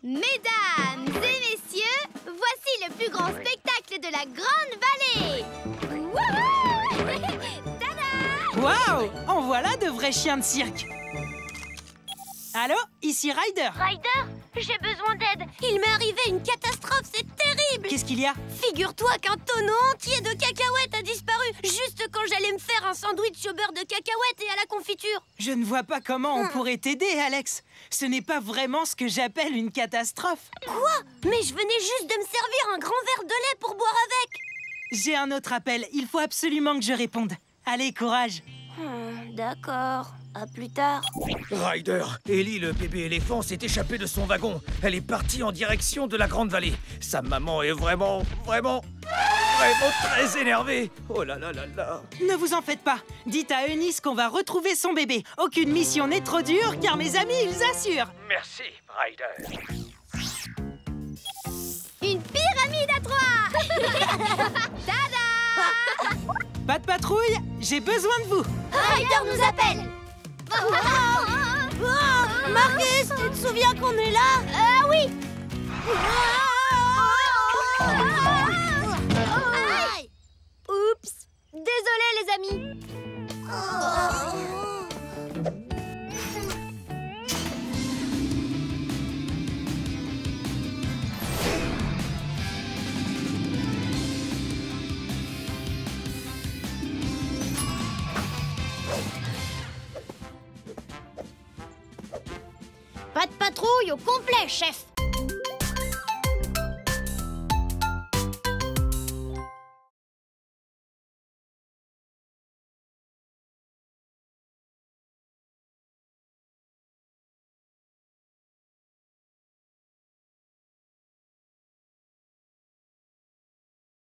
Mesdames et messieurs, voici le plus grand spectacle de la Grande Vallée. Wouhou! Tada! Waouh! En voilà de vrais chiens de cirque. Allô? Ici Ryder. Ryder, j'ai besoin d'aide. Il m'est arrivé une catastrophe, c'est terrible. Qu'est-ce qu'il y a? Figure-toi qu'un tonneau entier de cacahuètes a disparu juste quand j'allais me faire un sandwich au beurre de cacahuètes et à la confiture. Je ne vois pas comment on pourrait t'aider, Alex. Ce n'est pas vraiment ce que j'appelle une catastrophe. Quoi? Mais je venais juste de me servir un grand verre de lait pour boire avec. J'ai un autre appel. Il faut absolument que je réponde. Allez, courage. D'accord. À plus tard. Ryder, Ellie, le bébé éléphant, s'est échappé de son wagon. Elle est partie en direction de la Grande Vallée. Sa maman est vraiment très énervée. Oh là là là là. Ne vous en faites pas. Dites à Eunice qu'on va retrouver son bébé. Aucune mission n'est trop dure, car mes amis, ils assurent. Merci, Ryder. Une pyramide à 3. Tada! Pas de patrouille, j'ai besoin de vous. Ryder nous appelle. Marcus, tu te souviens qu'on est là? Oui. Oups! Désolé les amis. Pas de patrouille au complet, chef.